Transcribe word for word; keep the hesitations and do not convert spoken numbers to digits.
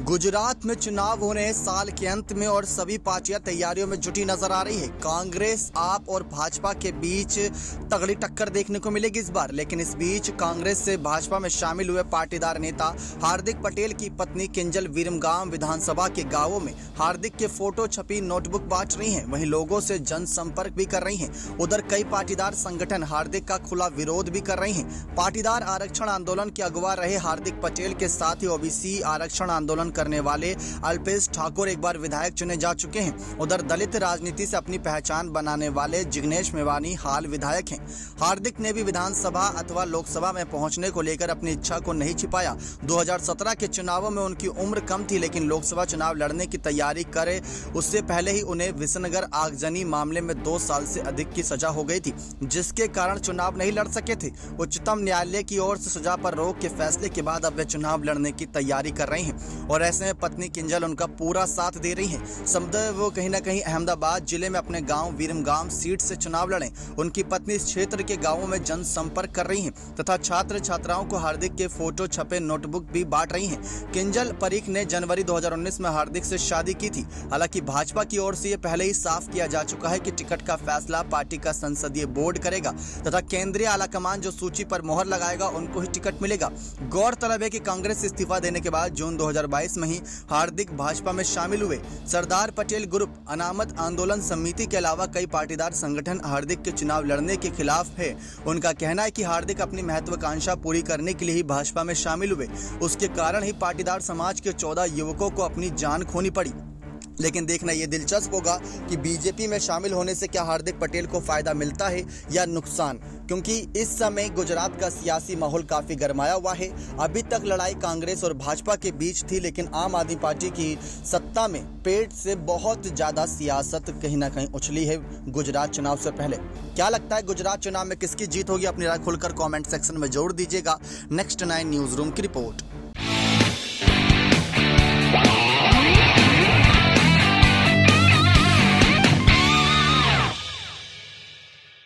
गुजरात में चुनाव होने हैं साल के अंत में और सभी पार्टियां तैयारियों में जुटी नजर आ रही है। कांग्रेस, आप और भाजपा के बीच तगड़ी टक्कर देखने को मिलेगी इस बार। लेकिन इस बीच कांग्रेस से भाजपा में शामिल हुए पाटीदार नेता हार्दिक पटेल की पत्नी किंजल विरमगाम विधानसभा के गांवों में हार्दिक के फोटो छपी नोटबुक बांट रही हैं, वहीं लोगों से जनसंपर्क भी कर रही हैं। उधर कई पाटीदार संगठन हार्दिक का खुला विरोध भी कर रही हैं। पाटीदार आरक्षण आंदोलन के अगुवा रहे हार्दिक पटेल के साथ ही ओबीसी आरक्षण आंदोलन करने वाले अल्पेश ठाकुर एक बार विधायक चुने जा चुके हैं। उधर दलित राजनीति से अपनी पहचान बनाने वाले जिग्नेश मेवानी हाल विधायक हैं। हार्दिक ने भी विधानसभा अथवा लोकसभा में पहुंचने को लेकर अपनी इच्छा को नहीं छिपाया। दो हज़ार सत्रह के चुनावों में उनकी उम्र कम थी, लेकिन लोकसभा चुनाव लड़ने की तैयारी करे उससे पहले ही उन्हें विसनगर आगजनी मामले में दो साल से अधिक की सजा हो गई थी, जिसके कारण चुनाव नहीं लड़ सके थे। उच्चतम न्यायालय की ओर से सजा पर रोक के फैसले के बाद अब वे चुनाव लड़ने की तैयारी कर रही हैं और ऐसे में पत्नी किंजल उनका पूरा साथ दे रही हैं। समझे वो कहीं ना कहीं अहमदाबाद जिले में अपने गांव विरमगाम सीट से चुनाव लड़ें। उनकी पत्नी इस क्षेत्र के गांवों में जनसंपर्क कर रही हैं तथा छात्र छात्राओं को हार्दिक के फोटो छपे नोटबुक भी बांट रही हैं। किंजल परीख ने जनवरी दो हज़ार उन्नीस में हार्दिक से शादी की थी। हालांकि भाजपा की ओर से ये पहले ही साफ किया जा चुका है कि टिकट का फैसला पार्टी का संसदीय बोर्ड करेगा तथा केंद्रीय आलाकमान जो सूची पर मोहर लगाएगा उनको ही टिकट मिलेगा। गौरतलब है कि कांग्रेस इस्तीफा देने के बाद जून दो हज़ार बाईस में ही हार्दिक भाजपा में शामिल हुए। सरदार पटेल ग्रुप, अनामत आंदोलन समिति के अलावा कई पाटीदार संगठन हार्दिक के चुनाव लड़ने के खिलाफ है। उनका कहना है कि हार्दिक अपनी महत्वाकांक्षा पूरी करने के लिए ही भाजपा में शामिल हुए। उसके कारण ही पाटीदार समाज के चौदह युवकों को अपनी जान खोनी पड़ी। लेकिन देखना ये दिलचस्प होगा कि बीजेपी में शामिल होने से क्या हार्दिक पटेल को फायदा मिलता है या नुकसान, क्योंकि इस समय गुजरात का सियासी माहौल काफी गरमाया हुआ है। अभी तक लड़ाई कांग्रेस और भाजपा के बीच थी, लेकिन आम आदमी पार्टी की सत्ता में पेट से बहुत ज्यादा सियासत कहीं ना कहीं उछली है गुजरात चुनाव से पहले। क्या लगता है गुजरात चुनाव में किसकी जीत होगी? अपनी राय खुलकर कॉमेंट सेक्शन में जोड़ दीजिएगा। नेक्स्ट नाइन न्यूज रूम की रिपोर्ट।